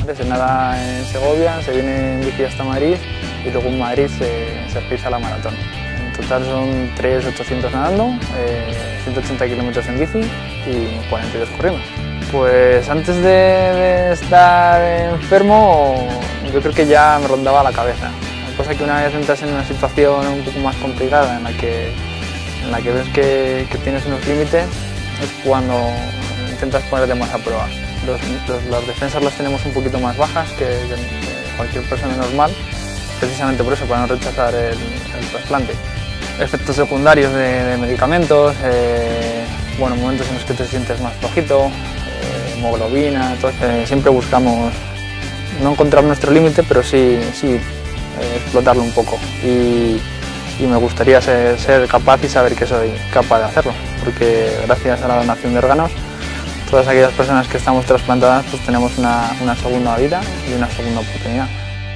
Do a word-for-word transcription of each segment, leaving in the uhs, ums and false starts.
Se nada en Segovia, se viene en bici hasta Madrid y luego en Madrid se, se realiza la maratón. En total son tres mil ochocientos nadando, eh, ciento ochenta kilómetros en bici y cuarenta y dos corriendo. Pues antes de, de estar enfermo, yo creo que ya me rondaba la cabeza. Cosa que una vez entras en una situación un poco más complicada, en la que, en la que ves que, que tienes unos límites, es cuando intentas ponerte más a prueba. Los, los, las defensas las tenemos un poquito más bajas que, que cualquier persona normal, precisamente por eso, para no rechazar el, el trasplante. Efectos secundarios de, de medicamentos, eh, bueno, momentos en los que te sientes más flojito, eh, hemoglobina, entonces siempre buscamos no encontrar nuestro límite, pero sí, sí eh, explotarlo un poco. Y, y me gustaría ser, ser capaz y saber que soy capaz de hacerlo, porque gracias a la donación de órganos, todas aquellas personas que estamos trasplantadas pues tenemos una, una segunda vida y una segunda oportunidad.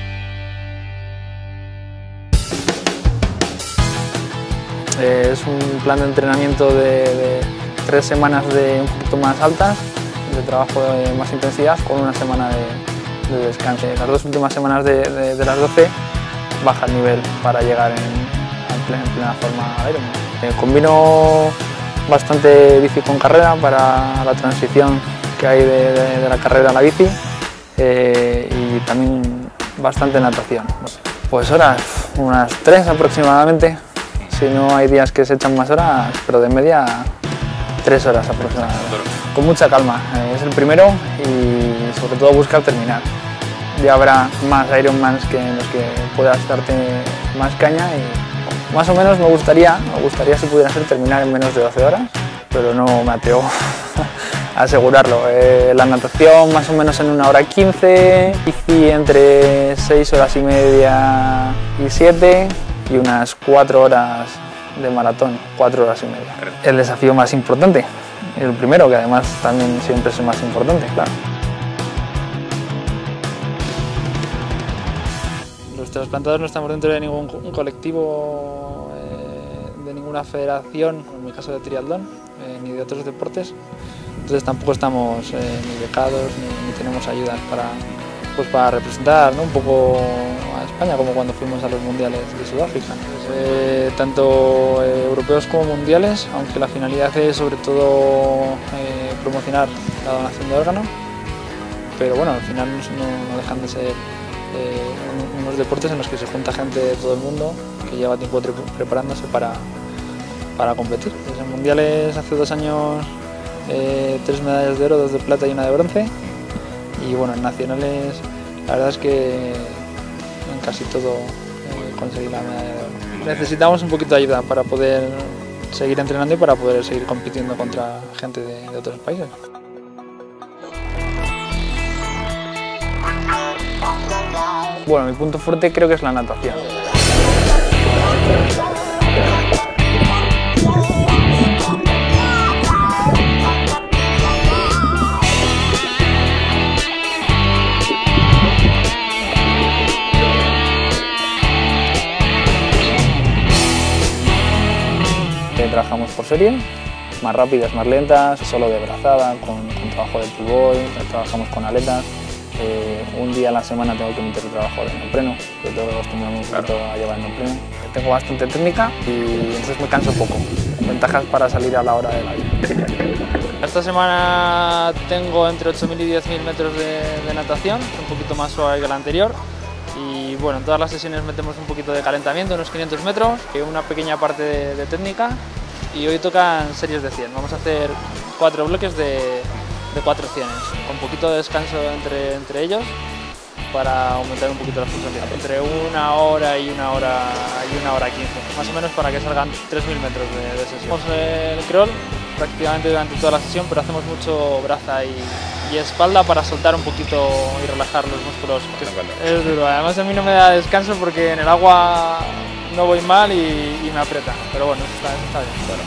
Eh, es un plan de entrenamiento de, de tres semanas de un poquito más altas, de trabajo de más intensidad, con una semana de, de descanso. Las dos últimas semanas de, de, de las doce baja el nivel para llegar en, en, plena, en plena forma al Ironman. Eh, combino bastante bici con carrera para la transición que hay de, de, de la carrera a la bici, eh, y también bastante natación. Pues horas, unas tres aproximadamente. Si no hay días que se echan más horas, pero de media tres horas aproximadamente. Con mucha calma, eh, es el primero y sobre todo buscar terminar. Ya habrá más Ironmans que en los que puedas darte más caña y más o menos me gustaría, me gustaría si pudiera ser terminar en menos de doce horas, pero no me atrevo a asegurarlo. Eh, la natación más o menos en una hora quince, bici entre seis horas y media y siete. Y unas cuatro horas de maratón, cuatro horas y media. El desafío más importante, el primero, que además también siempre es el más importante, claro. Los trasplantados no estamos dentro de ningún colectivo, eh, de ninguna federación, en mi caso de triatlón, eh, ni de otros deportes, entonces tampoco estamos eh, ni becados ni, ni tenemos ayudas para, pues para representar, ¿no?, un poco a España, como cuando fuimos a los mundiales de Sudáfrica. Eh, tanto eh, europeos como mundiales, aunque la finalidad es sobre todo eh, promocionar la donación de órganos, pero bueno, al final no, no dejan de ser eh, unos deportes en los que se junta gente de todo el mundo que lleva tiempo preparándose para, para competir. Pues en mundiales hace dos años eh, tres medallas de oro, dos de plata y una de bronce. Y bueno, en nacionales la verdad es que en casi todo eh, conseguí la medalla de oro. Necesitamos un poquito de ayuda para poder seguir entrenando y para poder seguir compitiendo contra gente de, de otros países. Bueno, mi punto fuerte creo que es la natación. Trabajamos por serie, más rápidas, más lentas, solo de brazada, con, con trabajo de pull-boy, trabajamos con aletas. Eh, un día a la semana tengo que meter el trabajo de neopreno, que todos acostumbramos un poquito a llevar neopreno. Tengo bastante técnica y entonces me canso poco. Ventajas para salir a la hora de la vida. Esta semana tengo entre ocho mil y diez mil metros de, de natación, un poquito más suave que la anterior. Y bueno, en todas las sesiones metemos un poquito de calentamiento, unos quinientos metros, y una pequeña parte de, de técnica. Y hoy tocan series de cien. Vamos a hacer cuatro bloques de, de cuatro cienes, con poquito de descanso entre, entre ellos para aumentar un poquito la frustración. Entre una hora y una hora y una hora quince, más o menos, para que salgan tres mil metros de, de sesión. Hacemos el crawl prácticamente durante toda la sesión, pero hacemos mucho braza y, y espalda para soltar un poquito y relajar los músculos. Es duro, además a mí no me da descanso porque en el agua no voy mal y, y me aprieta, pero bueno, está, está bien. Bueno.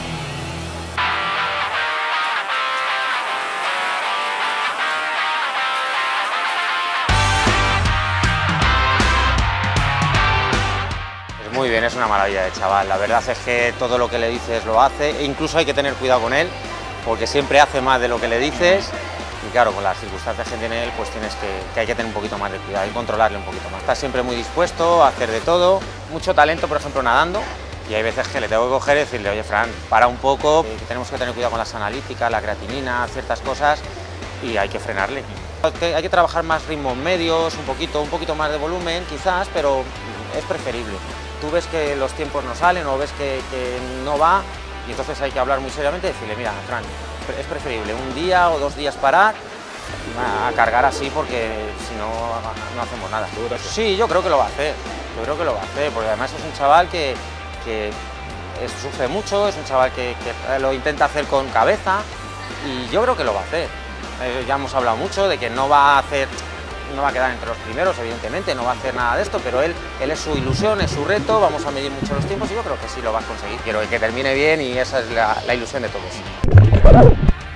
Muy bien, es una maravilla de chaval. La verdad es que todo lo que le dices lo hace, e incluso hay que tener cuidado con él, porque siempre hace más de lo que le dices, y claro, con las circunstancias que tiene él, pues tienes que, que hay que tener un poquito más de cuidado y controlarle un poquito más. Está siempre muy dispuesto a hacer de todo, mucho talento, por ejemplo, nadando, y hay veces que le tengo que coger y decirle, oye, Fran, para un poco, que tenemos que tener cuidado con las analíticas, la creatinina, ciertas cosas, y hay que frenarle. Hay que trabajar más ritmos medios, un poquito, un poquito más de volumen, quizás, pero es preferible. Tú ves que los tiempos no salen o ves que, que no va, y entonces hay que hablar muy seriamente y decirle, mira, Fran, es preferible un día o dos días parar a cargar así, porque si no, no hacemos nada. Sí, yo creo que lo va a hacer, yo creo que lo va a hacer, porque además es un chaval que, que es, sufre mucho, es un chaval que, que lo intenta hacer con cabeza, y yo creo que lo va a hacer. Eh, ya hemos hablado mucho de que no va a hacer, no va a quedar entre los primeros, evidentemente, no va a hacer nada de esto, pero él, él es su ilusión, es su reto, vamos a medir mucho los tiempos y yo creo que sí lo va a conseguir. Quiero que termine bien y esa es la, la ilusión de todos.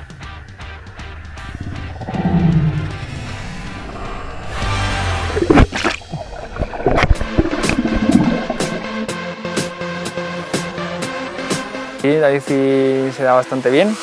Sí, la bici se da bastante bien.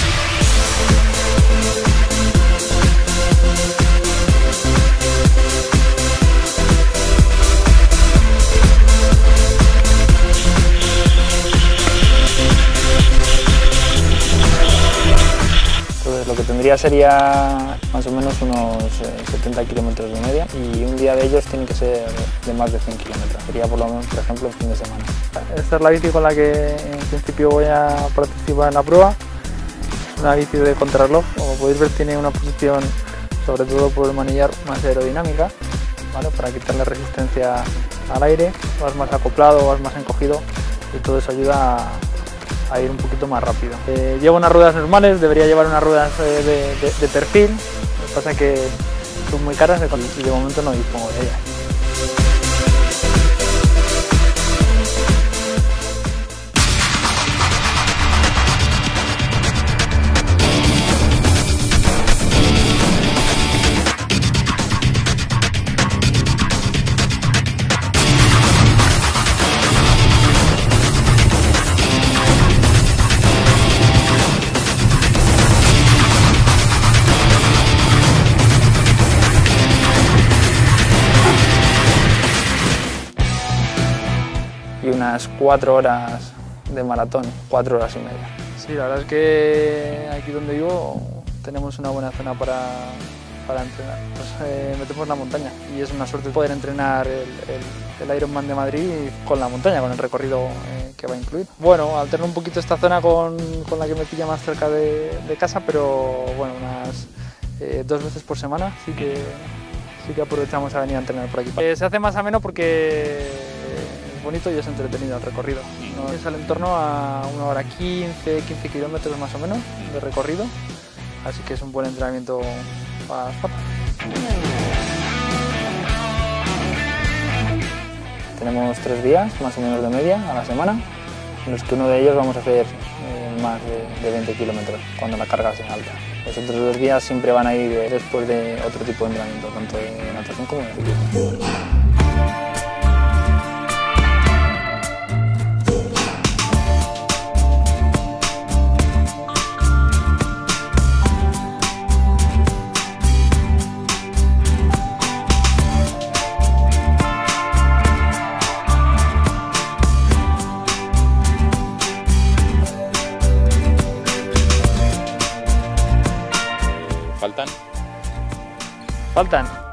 Entonces lo que tendría sería más o menos unos setenta kilómetros de media, y un día de ellos tiene que ser de más de cien kilómetros. Sería por lo menos, por ejemplo, el fin de semana. Esta es la bici con la que en principio voy a participar en la prueba. Una bici de contrarreloj, como podéis ver tiene una posición, sobre todo por el manillar, más aerodinámica, ¿vale? Para quitarle resistencia al aire, vas más acoplado, vas más encogido, y todo eso ayuda a, a ir un poquito más rápido. Eh, llevo unas ruedas normales, debería llevar unas ruedas eh, de, de, de perfil, lo que pasa es que son muy caras y de momento no dispongo de ellas. Y unas cuatro horas de maratón, cuatro horas y media. Sí, la verdad es que aquí donde vivo tenemos una buena zona para, para entrenar. Pues eh, metemos la montaña y es una suerte poder entrenar el, el, el Ironman de Madrid con la montaña, con el recorrido eh, que va a incluir. Bueno, alterno un poquito esta zona con, con la que me pilla más cerca de, de casa, pero bueno, unas eh, dos veces por semana sí que, sí que aprovechamos a venir a entrenar por aquí. Eh, se hace más ameno porque bonito y es entretenido el recorrido, ¿no? Es al entorno a una hora quince, quince kilómetros más o menos de recorrido, así que es un buen entrenamiento para las patas. Tenemos tres días más o menos de media a la semana, en los que uno de ellos vamos a hacer eh, más de, de veinte kilómetros cuando la carga sea alta. Los otros dos días siempre van a ir eh, después de otro tipo de entrenamiento, tanto de natación como de ciclismo. ¿Faltan? ¿Faltan?